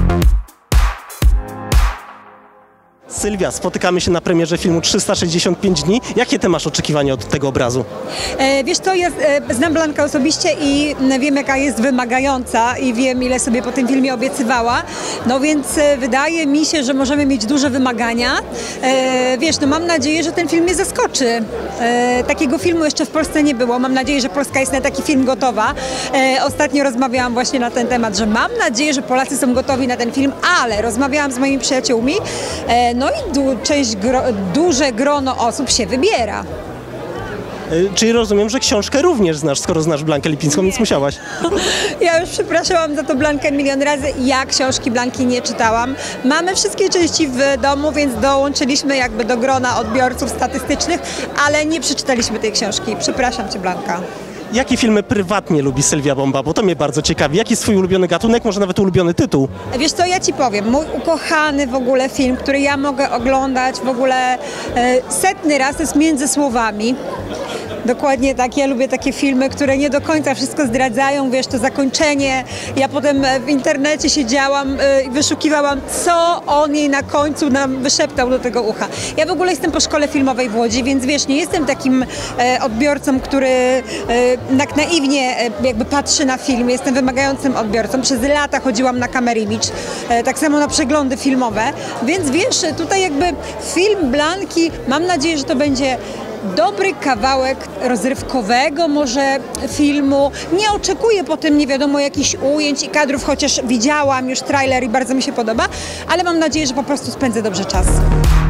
Sylwia, spotykamy się na premierze filmu 365 dni. Jakie ty masz oczekiwania od tego obrazu? Wiesz co, ja znam Blankę osobiście i wiem, jaka jest wymagająca i wiem, ile sobie po tym filmie obiecywała. No więc wydaje mi się, że możemy mieć duże wymagania. Wiesz, no mam nadzieję, że ten film mnie zaskoczy. Takiego filmu jeszcze w Polsce nie było. Mam nadzieję, że Polska jest na taki film gotowa. Ostatnio rozmawiałam właśnie na ten temat, że mam nadzieję, że Polacy są gotowi na ten film, ale rozmawiałam z moimi przyjaciółmi, no i duże grono osób się wybiera. Czyli rozumiem, że książkę również znasz, skoro znasz Blankę Lipińską, więc musiałaś. Ja już przepraszałam za to Blankę milion razy. Ja książki Blanki nie czytałam. Mamy wszystkie części w domu, więc dołączyliśmy jakby do grona odbiorców statystycznych, ale nie przeczytaliśmy tej książki. Przepraszam cię, Blanka. Jakie filmy prywatnie lubi Sylwia Bomba? Bo to mnie bardzo ciekawi. Jaki jest twój ulubiony gatunek, może nawet ulubiony tytuł? Wiesz co, ja ci powiem, mój ukochany w ogóle film, który ja mogę oglądać w ogóle setny raz, to jest Między słowami. Dokładnie tak, ja lubię takie filmy, które nie do końca wszystko zdradzają, wiesz, to zakończenie. Ja potem w internecie siedziałam i wyszukiwałam, co on jej na końcu nam wyszeptał do tego ucha. Ja w ogóle jestem po szkole filmowej w Łodzi, więc wiesz, nie jestem takim odbiorcą, który tak naiwnie jakby patrzy na film. Jestem wymagającym odbiorcą. Przez lata chodziłam na Kamerimidż, tak samo na przeglądy filmowe, więc wiesz, tutaj jakby film Blanki, mam nadzieję, że to będzie dobry kawałek rozrywkowego może filmu. Nie oczekuję po tym nie wiadomo jakichś ujęć i kadrów, chociaż widziałam już trailer i bardzo mi się podoba, ale mam nadzieję, że po prostu spędzę dobrze czas.